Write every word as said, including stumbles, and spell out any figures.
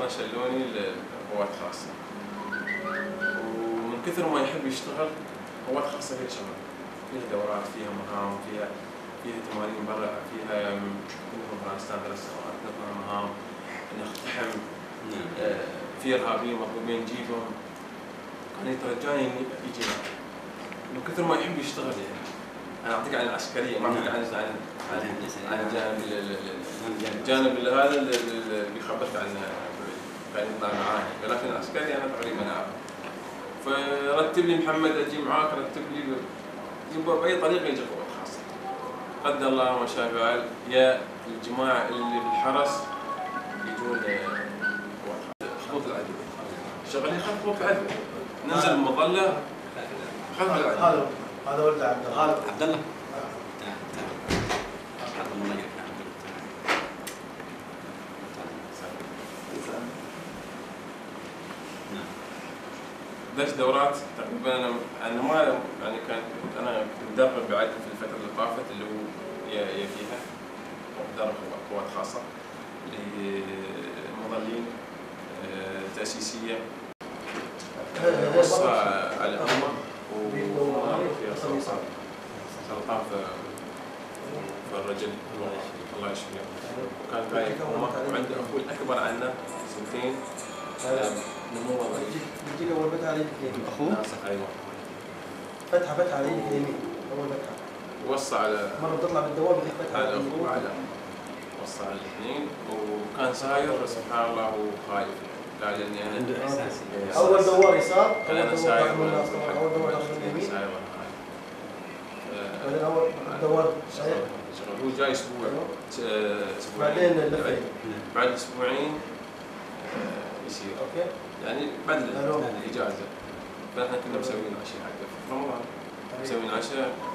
شلوني لقوات خاصة، ومن كثر ما يحب يشتغل قوات خاصة فيها شغل، فيها دورات، فيها مهام، فيها فيها تمارين برا، فيها من افغانستان ثلاث سنوات نطلع مهام، نقتحم، آه في ارهابيين مطلوبين نجيبهم، كان يترجاني اني اجي من كثر ما يحب يشتغل يعني. انا اعطيك عن العسكريه، ما اعطيك عن عن عن الجانب الجانب هذا اللي بيخبرت عنه كان يطلع معاي، ولكن العسكري انا تقريبا اعرف. فرتب لي محمد اجي معاك، رتب لي باي طريقه يجي قوات خاصه. قدر الله ما شاء فعل، يا الجماعه اللي بالحرس يجون قوات خاصه، خطوط العدو. شغالين خلف خطوط العدو. ننزل المظله خلف العدو. هذا هذا ولد عبد الله. هذا عبد الله. دش دورات تقريبا انا انا ما يعني كان انا مدرب بعد في الفتره اللي طافت اللي هو يا يا فيها مدرب قوات خاصه لمظلين تاسيسيه وصى على الامه وفيها سرطان سرطان في الرجل الله يشفيه، وكان قايل وعنده اخوي اكبر عنه سنتين نمو وظيفي. بتجيك اول فتحه على يدك اليمين. اخوه؟ ايوه. فتحه فتحه على يدك اليمين اول فتحه. وصى على مره بتطلع بالدوام بتجيك فتحه على اخوه وعلى وصى على الاثنين، وكان ساير سبحان الله هو خايف قال اني انا عنده احساس اول دوار يسار، قال انا ساير اول دوار داخل اليمين، ساير وانا خايف. بعدين اول دوار هو جاي اسبوع اسبوعين بعدين اللفه بعد اسبوعين يصير اوكي يعني بعد الاجازه. فاحنا كنا مسويين عشاء حقه في رمضان، مسويين عشاء